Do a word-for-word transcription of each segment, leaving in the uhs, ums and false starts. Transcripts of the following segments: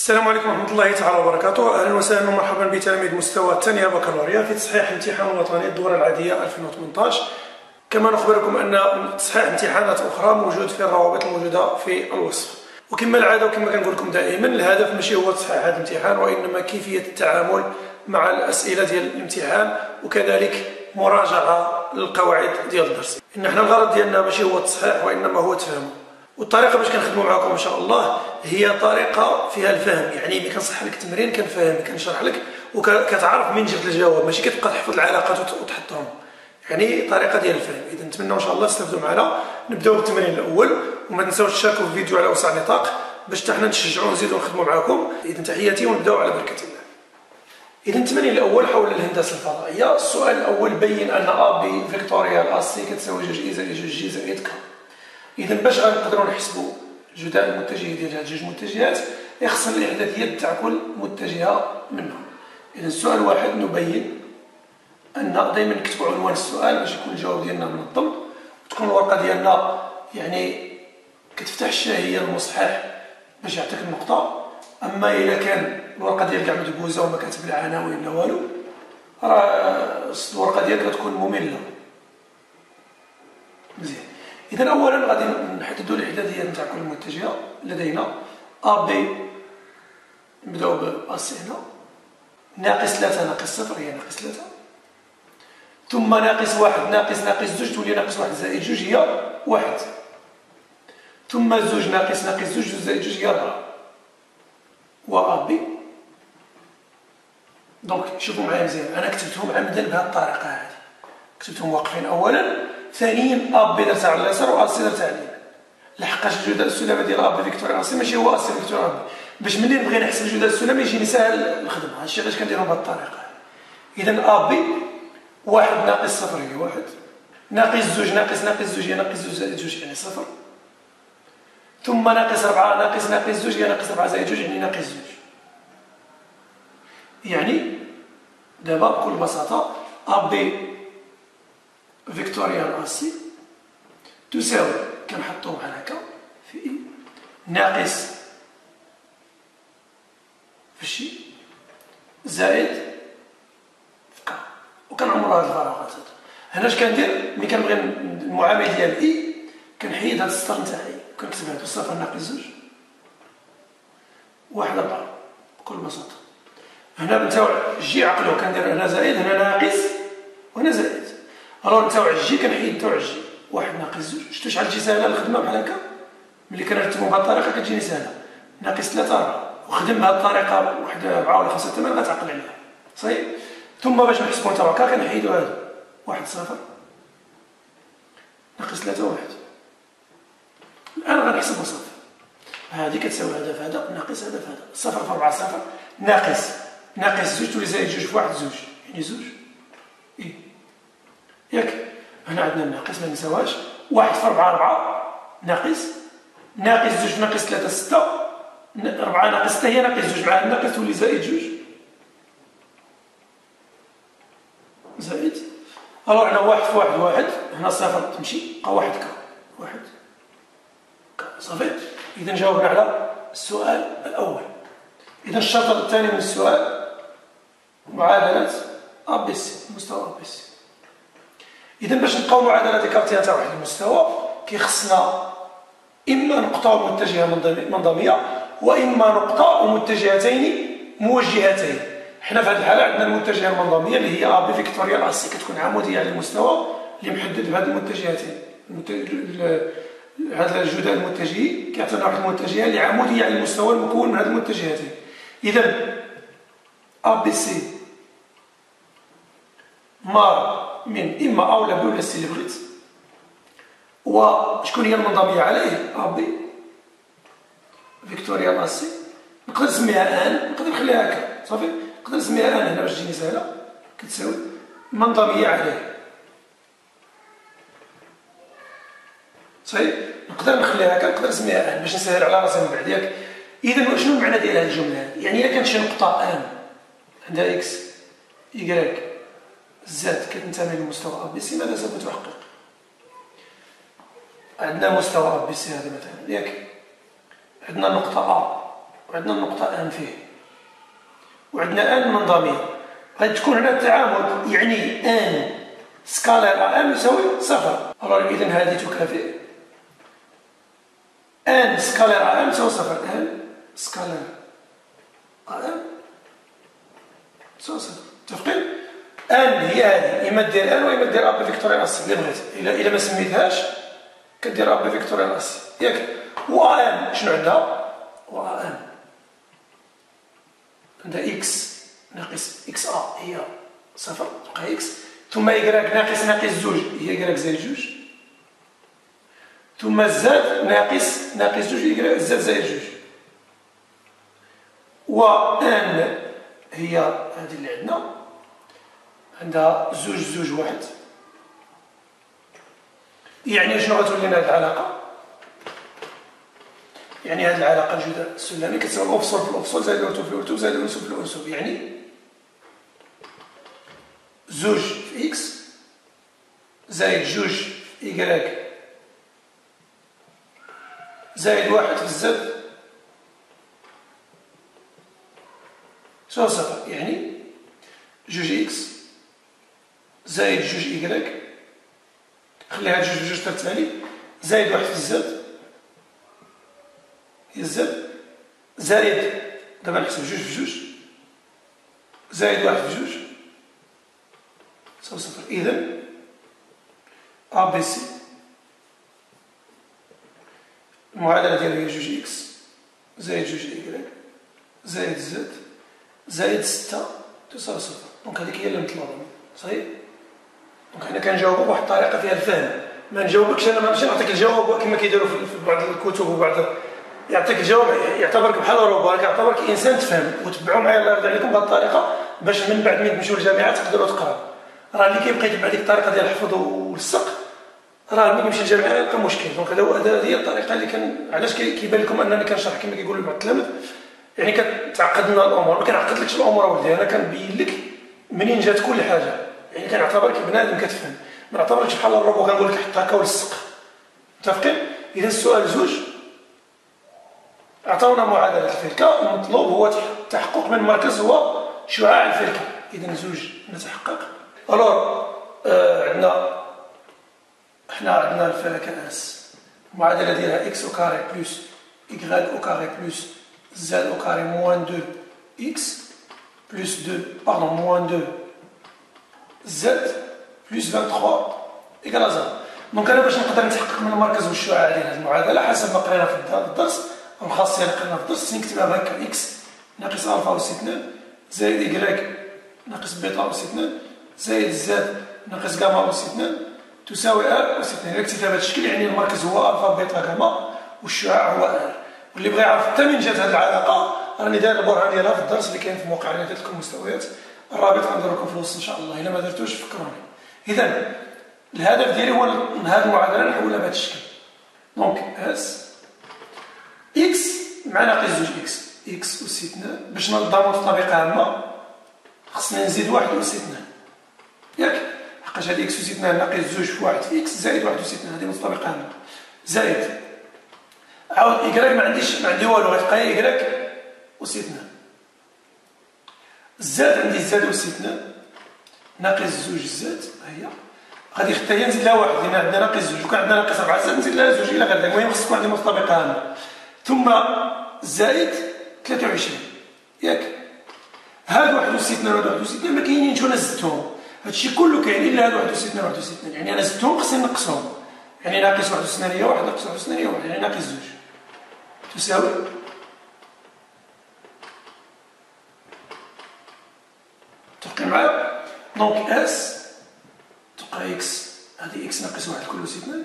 السلام عليكم ورحمة الله تعالى وبركاته. أهلا وسهلا ومرحبا بتلاميذ مستوى الثانية بكالوريا في تصحيح الامتحان الوطني الدورة العادية ألفين وثمانطاش. كما نخبركم أن تصحيح امتحانات أخرى موجود في الروابط الموجودة في الوصف. وكما العادة وكما كنقول لكم دائما، الهدف ماشي هو تصحيح هذا الامتحان، وإنما كيفية التعامل مع الأسئلة ديال الامتحان وكذلك مراجعة للقواعد ديال الدرس. إن حنا الغرض ديالنا ماشي هو التصحيح وإنما هو التفهم. والطريقه باش كنخدموا معكم ان شاء الله هي طريقه فيها الفهم، يعني ملي كنصحح لك التمرين كنفهمك كنشرح لك وكتعرف منين جبت الجواب، ماشي كتبقى تحفظ العلاقات وتحطهم، يعني طريقه ديال الفهم. اذا نتمنى ان شاء الله تستافدوا معنا. نبداو بالتمرين الاول، وما تنساوش تشاركوا في الفيديو على وسع نطاق باش حتى حنا نشجعوا ونزيدوا نخدموا معكم. اذا تحياتي ونبداو على بركه الله. اذا التمرين الاول حول الهندسه الفضائيه. السؤال الاول: بين ان ا بي فيكتوريال ا سي كتساوي جوج اي زائد جوج جي زائد ك. إذا باش غنقدروا نحسبوا الجداء المتجه ديال هاد جوج متجهات، خصنا الإحداثيات تاع كل متجهة منهم. إذا السؤال واحد: نبين أن، دائما نكتبوا عنوان السؤال باش يكون الجواب ديالنا منظم، وتكون الورقة ديالنا يعني كتفتح الشاهية المصحح باش يعطيك النقطة. أما إلا كان الورقة ديالك كاع مدبوزة وما كاتب لا عناوين لا والو، راه الورقة ديالك غتكون مملة. مزيان. إذا أولا غادي نحددوا الإحداثيات نتاع كل متجهة لدينا. أ بي نبداو ب أ سي هنا، ناقص ثلاثة ناقص صفر هي ناقص ثلاثة، ثم ناقص واحد ناقص ناقص زوج تولي ناقص واحد زائد جوج هي واحد، ثم زوج ناقص ناقص زوج زوج زائد جوج هي أربعة، و أ بي. دونك شوفوا معايا مزيان، أنا كتبتهم عمدا بهذه الطريقة هذه، كتبتهم واقفين أولا، ثانيا ا بي درتها على اليسار و ا سي درتها على اليمين، لحقاش الجداء السلامي ديال ا بي فيكتوريال ا سي ماشي هو ا سي فيكتوريال ا بي، باش ملي نبغي نحسب الجداء السلامي يجيني ساهل الخدمه. هادشي علاش كنديرهم بهذه الطريقه. اذا ا بي واحد ناقص صفر هي واحد، ناقص زوج ناقص ناقص زوج هي ناقص زوج زائد جوج يعني صفر، ثم ناقص أربعة ناقص ناقص زوج هي ناقص أربعة زائد جوج يعني ناقص زوج. يعني دابا بكل بساطه ا بي فيكتوريال ا سي تساوي، كنحطوه بحال هكا في اي، ناقص في شي زائد في ك، وكنعمروا هاد الفراغات هادو. هنا اش كندير ملي كنبغي المعامل ديال اي، كنحيد هاد السطر نتاع اي وكنكتب هادو صفر ناقص زوج واحد أربعة بكل بساطة. هنا نتاوع جي عقلو كندير هنا زائد هنا ناقص وهنا زائد، الوغ نتاوع الجي كنحيد نتاوع الجي واحد ناقص زوج. شفتوا شحال تجي ساهله الخدمه بحال هكا ملي كنرتبو بهاد الطريقه كتجيني ساهله. ناقص ثلاثة أربعة، وخدم بهاد الطريقه واحد أربعة ولا خمسة ثمانية غتعقل عليها صحيح. ثم باش نحسبو نتاوع هكا كنحيدو هادو واحد صفر ناقص ثلاثة واحد. الآن غنحسبو صفر، هادي كتساوي هذا في هذا ناقص هذا في هذا، صفر في أربعة صفر، ناقص ناقص زوج تولي زائد جوج في واحد زوج يعني زوج إيه ياك. هنا عندنا الناقص ما نساوهاش، واحد في أربعة أربعة ناقص ناقص زوج ناقص ثلاثة ستة، أربعة ناقص ستة هي ناقص زوج، مع الناقص تولي زائد جوج زائد. ألوغ هنا واحد في واحد واحد، هنا صفر تمشي بقى واحد كا واحد كا صافي. إذا جاوبنا على السؤال الأول. إذا الشطر الثاني من السؤال معادلة أ بي سي، مستوى أ بي سي. إذا باش نلقاو معادلة ديكارتيان تاع واحد المستوى كيخصنا إما نقطة ومتجهة منظمية، وإما نقطة ومتجهتين موجهتين. حنا في هذه الحالة عندنا المتجهة المنظمية اللي هي أ بي فيكتوريال ا سي، كتكون عمودية على المستوى اللي محدد بهذه المتجهتين. هذا الجداء المتجهي كيعطينا واحد المتجهة اللي عمودية على المستوى المكون من هذه المتجهتين. إذا أ بي سي مار من إما أو لا بي ولا سي اللي بغيت، وشكون هي المنظمية عليه؟ أ بي فيكتوريال ا سي. نقدر نسميها ان، نقدر نخليها هكا صافي، نقدر نسميها ان هنا باش تجيني سهلة، كتساوي منظمية عليه صحيح. نقدر نخليها هكا، نقدر نسميها ان باش نسهل على راسي من بعد ياك. إذا شنو المعنى ديال هذه الجملة هذه؟ يعني إلا كانت شي نقطة ان عندها اكس يكراك زاد كتنتمي لمستوى أ بي سي، ماذا سوف تحقق؟ عندنا مستوى أ بي سي هذا مثلا ياك، عندنا نقطة أ وعندنا النقطة ان فيه، وعندنا ان منضمية. غادي تكون هنا التعامد يعني ان سكالير ان يساوي صفر. إذا هذه تكافئ ان سكالير ان تساوي صفر. ان سكالير ان تساوي صفر. متفقين؟ ان هي هذه، اما دير ان واما دير اب فيكتوريال اس اللي بغيت. الا الا ما سميتهاش كدير اب فيكتوريال اس ياك. و ان شنو عندها؟ و ان عندها اكس ناقص اكس ا هي صفر تبقى اكس، ثم إيكغيك ناقص ناقص زوج هي إيكغيك زائد جوج، ثم زاد ناقص ناقص جوج إيكغيك زاد زائد جوج، و ان هي هذه اللي عندنا عندها زوج زوج واحد. يعني شنو غتولي لنا هذه العلاقة؟ يعني هذه العلاقة الجداء السلمي كتساوي الأفصول في الأفصول زائد الأرتوب في الأرتوب زائد الأنسوب في الأنسوب. يعني زوج في إكس زائد جوج في إيكغيك زائد واحد في الزد سوا صفر. يعني جوج إكس زائد جوج إيكغيك، خلي هاد جوج بجوج ترتالي، زائد واحد في الزد هي الزد، زائد دابا نحسب جوج في جوج زائد واحد في جوج سوا صفر. إذا أ بي سي المعادلة ديالها هي جوج إكس زائد جوج إيكغيك زائد زد زائد ستة تساوي صفر. دونك هذيك هي اللي مطلوبة. صحيح؟ دونك حنا كنجاوبو بواحد الطريقة فيها الفهم، ما نجاوبكش أنا ما نمشي نعطيك الجواب كما كيديروا في بعض الكتب وبعض يعطيك الجواب يعتبرك بحال روبو، يعتبرك إنسان تفهم. وتبعوا معايا الله يرضي عليكم بهذه الطريقة باش من بعد ملي تمشيو للجامعة تقدروا تقراو. راه اللي كيبقى يتبع ديك الطريقة ديال الحفظ واللصق راه ملي يمشي للجامعة يلقى مشكل. دونك هذا هي الطريقة اللي كان علاش كيبان لكم أنني كنشرح كما كيقولوا بعض التلاميذ يعني كتعقد لنا الأمور. ما كنعقدلكش الأمور أولدي، أنا كنبين لك منين جات كل حاجة. يعني كنعتبرك بنادم كتفهم، ما نعتبركش بحال الروبو كنقول لك حط هكا ولصق. متفقين؟ إذا السؤال زوج عطاونا معادلة الفلكة، المطلوب هو التحقق من مركز هو شعاع الفلكة. إذا زوج نتحقق. ألور آه عندنا حنا عندنا الفلكة اس المعادلة ديالها إكس أو كاري بلس إيكغيك أو كاري بلس زد أو كاري موان دو إكس بلس دو باردون موان دو زد بلس ثلاثة وعشرين إيكال زيرو. دونك أنا باش نقدر نتحقق من المركز والشعاع ديال هذه المعادلة حسب ما قرينا في الدرس أو الخاصية اللي قرينا في الدرس نكتبها بهكا إكس ناقص ألفا أس اثنان زائد إيكغيك ناقص بيتا أس اثنان زائد زد ناقص جاما أس اثنان تساوي ار أس اثنان. إذا كتبتها بهذا الشكل يعني المركز هو ألفا بيتا جاما والشعاع هو ار. واللي بغى يعرف حتى من جات هذه العلاقة راني داير البرهان ديالها في الدرس اللي كاين في موقع رياضة المستويات، الرابط غندير لكم في الوسط إن شاء الله. إلا ما درتوش فكروني. إذا الهدف ديالي هو هذه المعادلة نحولها بهذا الشكل. دونك اس إكس مع ناقص زوج إكس إكس أس اثنان باش ننظمو الطريقة عامة خصنا نزيد واحد أس اثنان ياك، حقاش هادي إكس أس اثنان ناقص زوج في واحد في إكس زائد واحد أس اثنان هادي مطابقة عامة زائد عاود إيكغيك ما عنديش ما عندي والو غتبقى هي إيكغيك أس اثنان زاد عندي زاد أس اثنان ناقص زوج زاد هي غادي حتى هي نزيد لها واحد لأن عندنا ناقص زوج وكان عندنا ناقص أربعة زاد نزيد لها زوج إلى غدا. المهم خص تكون عندي مطابقة عامة ثم زائد ثلاثة وعشرين ياك. هاد واحد أس اثنان وهاد واحد أس اثنان ما كاينينش وأنا زدتهم، هادشي كله كاين إلا هاد واحد أس اثنان وواحد أس اثنان يعني أنا زدتهم خصني نقصهم يعني ناقص واحد أس اثنان هي واحد ناقص واحد أس اثنان هي واحد يعني ناقص زوج تساوي تبقي معايا. دونك اس تبقى إكس هادي إكس ناقص واحد كل أس اثنان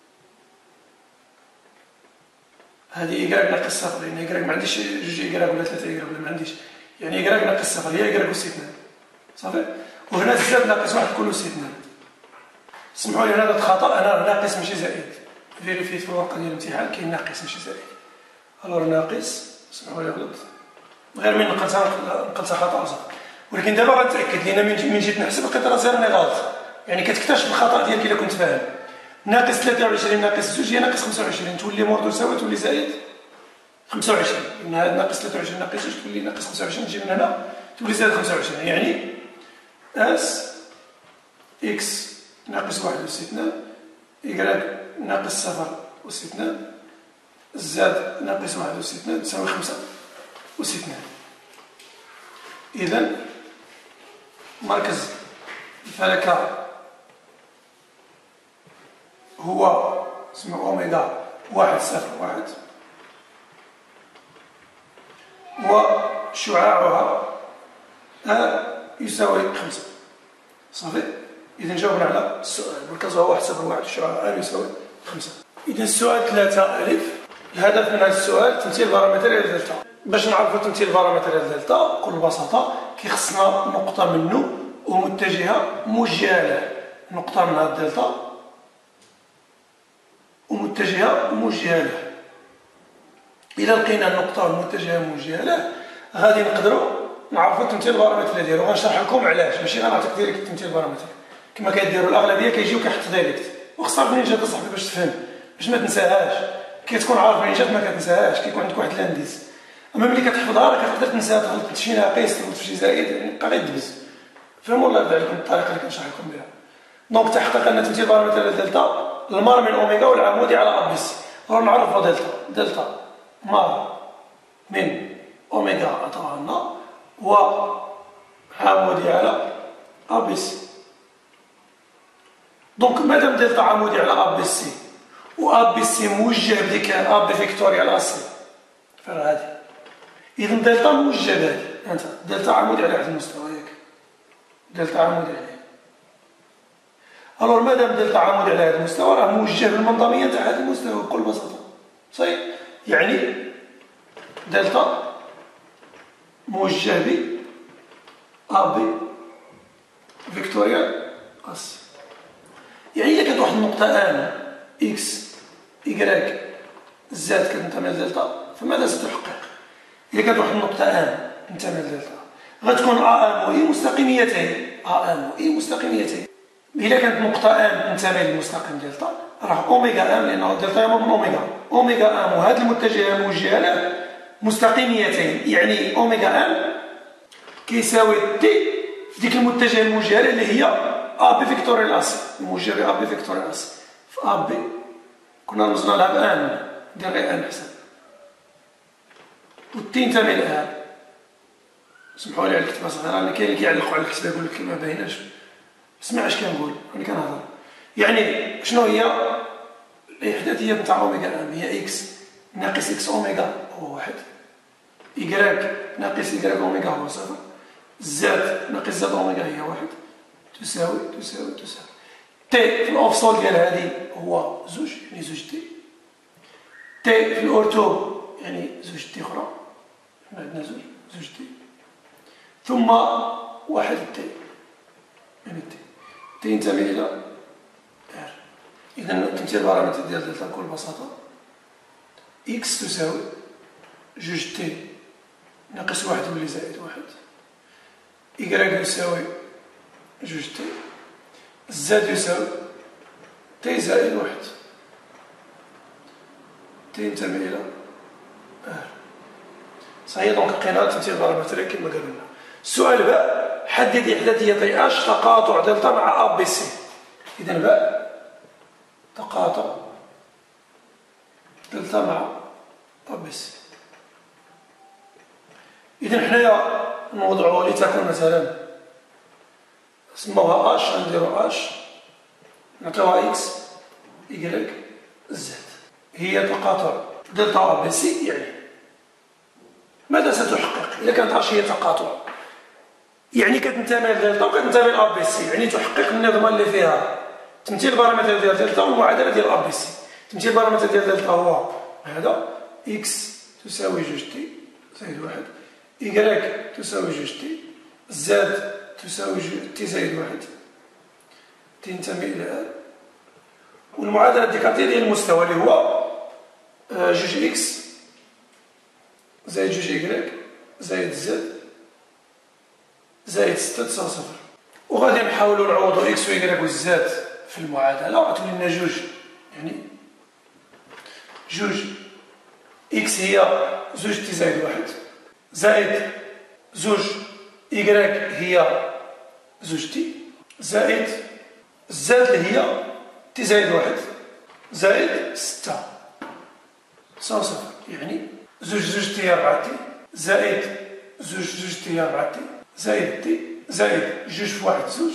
هذه إيكغيك ناقص صفر لأن إيكغيك ما عنديش جوج إيكغيك ولا ثلاثة إيكغيك ولا ما عنديش يعني إيكغيك ناقص صفر هي إيكغيك أس اثنان صافي. وهنا زاد ناقص واحد كل أس اثنان. سمحوا لي هنا خطأ أنا ناقص ماشي زائد فيريفيت في الورقة ديال الامتحان كاين ناقص ماشي زائد. ألور ناقص سمحوا لي غلط غير من نقلتها نقلتها خطأ صافي. ولكن دابا غنتأكد لأن من جيت نحسب لقيت راسي راني غلط يعني كتكتشف الخطأ ديالك إلا كنت فاهم. ناقص ثلاثة وعشرين ناقص زوج هي ناقص خمسة وعشرين تولي مور تساوي تولي زائد خمسة وعشرين. من هذا ناقص ثلاثة وعشرين ناقص جوج تولي ناقص خمسة وعشرين، تجي من هنا تولي زائد خمسة وعشرين. يعني اس اكس ناقص واحد أس اثنان إيكغيك ناقص صفر أس اثنان زاد ناقص واحد أس اثنان تساوي خمسة أس اثنان. إذا مركز الفلكة هو اسمه أوميغا واحد صفر واحد، وشعاعها أ يساوي خمسة. صافي. إذا جاوبنا على السؤال. مركزها واحد صفر واحد وشعاعها أ يساوي خمسة. إذا السؤال ثلاثة ألف، الهدف من هذا السؤال تمثيل بارامتريال دلتا. باش نعرفوا تمثيل بارامتريال دلتا بكل بساطة كيخصنا نقطة منه ومتجهة موجهة له، نقطة من هاد الدلتا ومتجهة موجهة له. إلا لقينا النقطة والمتجهة موجهة له غادي نقدروا نعرفوا التمثيل البارامتري ديالو. غنشرح لكم علاش، ماشي غنعطيك ديريكت التمثيل البارامتري كما كيديروا الاغلبيه، كيجيو كيحط ديريكت وخصك منين جات اصاحبي باش تفهم، باش ما تنساهاش. كي تكون عارف منين جات ما كتنساهاش، كيكون عندك واحد الانديس. اما ملي كتحفظها راه كتقدر تنساها، تغلط في شي ناقص، تغلط في شي زائد، يعني بقى غير دبز. فهموا الله يرضي عليكم الطريقه اللي كنشرح لكم بها. دونك تحقق ان تمثيل بارامتري دلتا المار من اوميغا والعمودي على ا بي سي. راه نعرفوا دلتا دلتا مار من اوميغا عطاها لنا وعمودي على ا بي سي. دونك مادام دلتا عمودي على ا بي سي و ا بي سي موجه بديك ا بي فيكتوريال ا سي فراه هادي، اذا دلتا موجه بهادي. انت دلتا عمودي على واحد المستوى ياك، دلتا عمودي عليه. الوغ مادام دلتا عمودي على هذا المستوى راه موجه بالمنظميه تاع هذا المستوى بكل بساطه. صحيح. يعني دلتا موجه ب ا بي فيكتوريال ا سي. يعني إلا كانت واحد النقطة ان اكس إيكغيك زاد كتنتمي لدلتا فماذا ستحقق؟ إلا كانت واحد النقطة ان تنتمي لدلتا غتكون ا ام و اي مستقيميتين، ا ام و اي مستقيميتين. إلا كانت نقطة ان تنتمي للمستقيم دلتا راه اوميغا ام، لأن دلتا يمر من اوميغا، اوميغا ام وهاد المتجهة الموجهة له مستقيميتين. يعني اوميغا ام كيساوي تي في ديك المتجهة الموجهة له اللي هي ا بي فيكتوريال ا سي، موجه ب ا بي فيكتوريال ا سي. في ا بي كنا رمزنا لها بان، ندير غير ان حسن والتي ينتمي لها. سمحوا لي على الكتابه صغيره، انا كاين اللي كيعلقوا على الكتابه يقول لك ما بايناش. اسمع اش كنقول، راني كنهضر. يعني شنو هي الاحداثيه نتاع اوميغا ام؟ هي اكس ناقص اكس اوميغا هو واحد، إيكغيك ناقص إيكغيك اوميغا هو صفر، زاد ناقص زاد اوميغا هي واحد، تساوي تساوي تساوي تي في الاوفسول ديال هذه هو زوج، يعني زوج تي. تي في الاورتو يعني زوج تي اخرى، حنا عندنا زوج زوج تي، ثم واحد تي، يعني تي تي ينتمي الى ار. اذا التمثيل البارامتري ديال دلتا بكل بساطه اكس تساوي جوج تي ناقص واحد يولي زائد واحد، إيكغيك يساوي جوج تي، زاد يساوي تي زائد واحد، تي ينتمي إلى ار. صحيح. دونك لقينا التمثيل البارامتري كما قالوا لنا. السؤال باء حدد إحداثية طي اش تقاطع دلتا مع ا بي سي. إذا باء تقاطع دلتا مع ا بي سي. إذا حنايا نوضعوا لتكون مثلا سموها اش، غنديرو اش نعطيوها اكس إيكغيك زد، هي تقاطع دلتا ا بي سي. يعني ماذا ستحقق إذا كانت اش هي تقاطع؟ يعني كتنتمي لدلتا وكتنتمي لأ بي سي، يعني تحقق النظمة اللي فيها تمثيل البارامتر ديال دلتا والمعادلة ديال أ بي سي. تمثيل البارامتر ديال دلتا هو هذا اكس تساوي جوج تي زائد واحد، إيكغيك تساوي جوج تي، زاد تساوي تي زائد واحد، تي ينتمي إلى ار، والمعادلة الديكارتية ديال المستوى اللي هو جوج اكس زائد جوج إيكغيك زائد زد زائد ستة تساوي صفر. وغادي نحاولوا نعوضوا اكس و إيكغيك و زد في المعادلة، غتولي لنا جوج، يعني جوج إكس هي زوج تي زائد واحد زائد زوج إيكغيك هي زوج تي زائد زاد اللي هي تي زائد واحد زائد ستة تساوي صفر. يعني زوج زوج تي هي ربعة تي زائد زوج زوج تي هي ربعة تي زائد تي زائد جوج في واحد زوج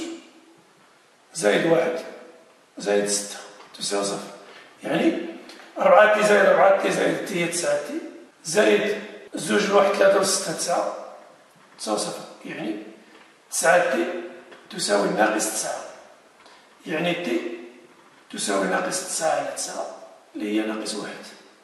زائد واحد زائد ستة تساوي صفر. يعني ربعة تي زائد ربعة تي زائد تي هي تسعة تي زائد زوج لواحد ثلاثة وستة تسعة تساوي صفر. يعني تسعة تي تساوي ناقص تسعة. يعني تي تساوي ناقص تسعة على تسعة اللي هي ناقص واحد.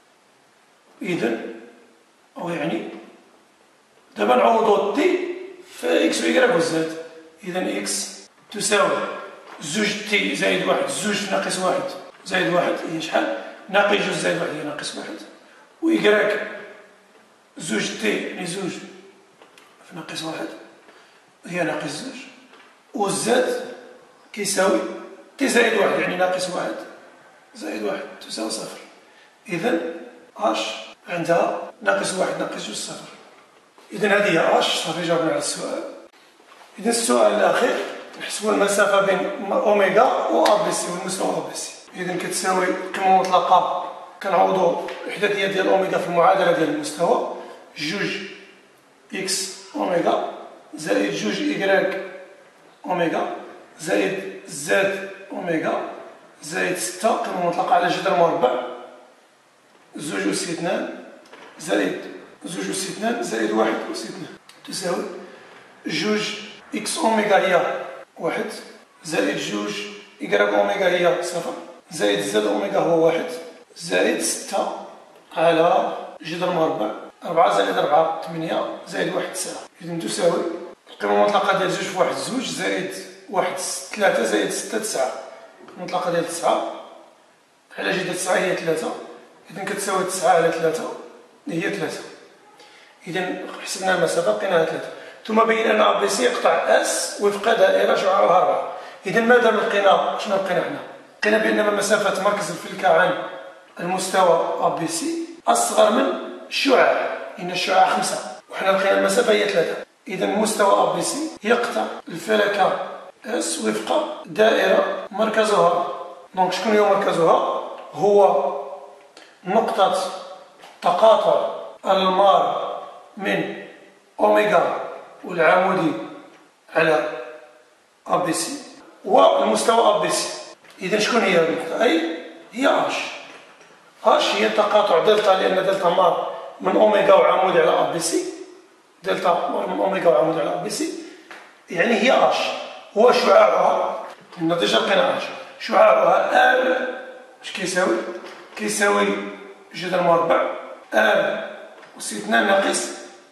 إذن أو يعني دابا نعوضو تي في إكس وإيكغيك وزاد. إذن إكس تساوي زوج تي زائد واحد زوج في ناقص واحد زائد واحد هي شحال؟ ناقص جوج زائد واحد هي ناقص واحد. وإيكغيك زوج تي يعني زوج في ناقص واحد هي ناقص زوج. والزاد كيساوي تي زائد واحد يعني ناقص واحد زائد واحد تساوي صفر. إذن اش عندها ناقص واحد ناقص جوج صفر. إذن هذه هي اش. صافي جاوبنا على السؤال. إذن السؤال الأخير نحسبوا المسافة بين أوميغا و أ بي سي والمستوى أ بي سي. إذن كتساوي القيمة المطلقة كنعوضو الإحداثية ديال أوميغا في المعادلة ديال المستوى جوج إكس أوميغا زائد جوج إيكغيك أوميغا زائد زاد أوميغا زائد ستة قيمة مطلقة على جذر مربع زوج أس اثنان زائد زوج أس اثنان زائد واحد أس اثنان تساوي جوج إكس أوميغا هي واحد زائد جوج إيكغيك أوميغا هي صفر زائد زاد أوميغا هو واحد زائد ستة على جذر مربع أربعة زائد أربعة ثمانية زائد واحد تسعة. إذن تساوي القيمة المطلقة ديال جوج في واحد زوج زائد واحد ثلاثة زائد ستة تسعة. المطلقة ديال تسعة على جذر تسعة هي ثلاثة. إذن كتساوي تسعة على ثلاثة هي ثلاثة. إذن حسبنا المسافة لقيناها ثلاثة. ثم بين أن أ بي سي يقطع أس وفق دائرة شعاعها أربعة. إذن ماذا لقينا؟ شنو لقينا حنا؟ لقينا بأن مسافة مركز الفلكة عن المستوى أ بي سي أصغر من الشعاع. إن الشعاع خمسة وحنا لقينا المسافة هي ثلاثة. إذن مستوى أ بي سي يقطع الفلكة أس وفق دائرة مركزها. دونك شكون هو مركزها؟ هو نقطة تقاطع المار من أوميغا والعمودي على أ بي سي والمستوى أ بي سي. إذن شكون هي النقطة؟ أي هي اش. اش هي تقاطع دلتا لأن دلتا مار من أوميغا وعمودي على أ بي سي. دلتا مار من أوميغا وعمودي على أ بي سي يعني هي اش. هو شعاعها لأن ديجا لقينا اش. شعاعها ار اش كيساوي؟ كيساوي جذر مربع ار أس اثنان ناقص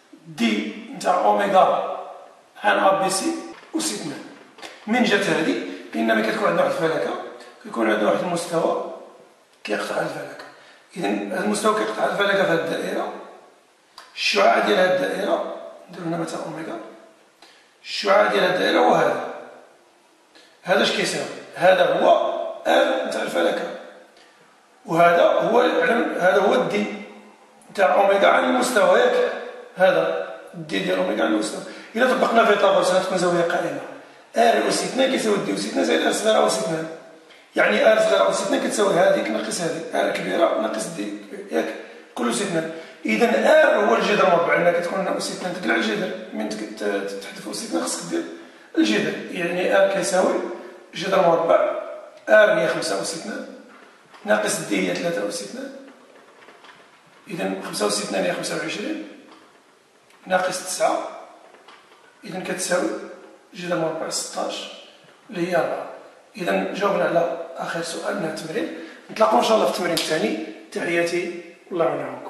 دي نتاع أوميغا عن أ بي سي أس اثنان. من جات هذه؟ لأن ملي كتكون عندنا واحد الفلكة كيكون عندنا واحد المستوى كيقطع الفلكة. إذن هذا المستوى كيقطع الفلكة في هذه الدائرة. الشعاع ديال هذه الدائرة نديرو هنا مثلا أوميغا. الشعاع ديال هذه الدائرة هو هذا. هذا اش كيساوي؟ هذا هو ار نتاع الفلكة وهذا هو هذا هو الدي نتاع أوميغا عن المستوى ياك. هذا الدي ديال أوميغا عن المستوى. إلا طبقنا في طابوس غتكون زاوية قائمة. ار أس اثنان كيساوي دي أس اثنان زائد ار صغيرة أس اثنان. يعني ار صغيرة أس اثنان كتساوي هذيك ناقص هذيك ار كبيرة ناقص دي ياك كل أس اثنان. إذن ار هو الجذر مربع لأن كتكون هنا أس اثنان تقلع الجذر. من تحذف أس اثنان خصك دير الجذر. يعني ار كيساوي جذر مربع ار هي خمسة أس اثنان ناقص دي هي ثلاثة أس اثنان. إذن خمسة أس اثنان هي خمسة وعشرين ناقص تسعة. إذن كتساوي جذر مربع ستاش اللي هي أربعة. إذن جاوبنا على آخر سؤال من التمرين. نتلاقاو إن شاء الله في التمرين الثاني. تحياتي والله يعاونكم.